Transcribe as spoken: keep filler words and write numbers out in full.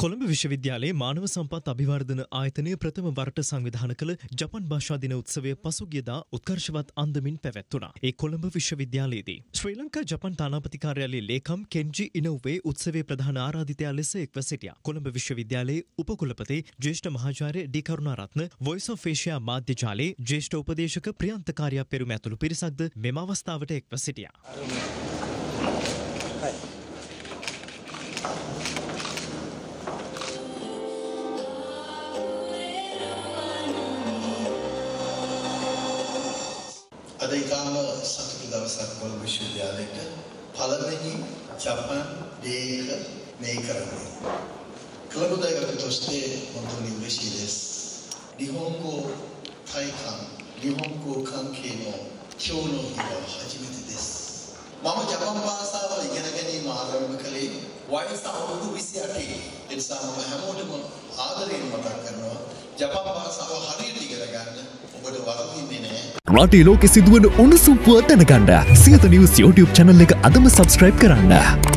කොළඹ විශ්වවිද්‍යාලයේ මානව සම්පත් අභිවර්ධන ආයතනයේ ප්‍රථම වරට සංවිධානය කළ ජපන් භාෂා දින උත්සවය පසුගියදා උත්කර්ෂවත් අන්දමින් පැවැත්වුණා. ඒ කොළඹ විශ්වවිද්‍යාලයේදී ශ්‍රී ලංකා ජපන් තානාපති කාර්යාලයේ ලේකම් කෙන්ජි ඉනෝවේ උත්සවයේ ප්‍රධාන ආරාධිතයා ලෙස එක්ව සිටියා. කොළඹ විශ්වවිද්‍යාලයේ උපකුලපති ජ්‍යෙෂ්ඨ මහාචාර්ය D Karunaratne, Voice of Asia මාධ්‍ය ජාලයේ ජ්‍යෙෂ්ඨ උපදේශක ප්‍රියන්ත කාර්යා පෙරුම ඇතුළු පිරිසක්ද මෙම අවස්ථාවට එක්ව සිටියා. අද ඉතාම සතුටු දවසක් කොළඹ විශ්වවිද්‍යාලයට පළවෙනි ජපන් ඩේ එක මේ කරන්නේ. クラブ大学として本当に嬉しいです。日本語体感、日本語関係の今日の日は初めてです。මම ජපන් භාෂාව ඉගෙන ගැනීම ආරම්භ කළේ වයස අවුරුදු විසි අටේ. ඒ නිසා මම හැමෝටම ආදරයෙන් මතක් කරනවා ජපන් භාෂාව හරියට ඉගෙන ගන්න ඔබට වරදින්නේ නැහැ. රටේ ලෝකෙ සිදුවන උණුසුම් පුවත් දැනගන්න සියත නිවුස් YouTube channel එක අදම subscribe කරන්න.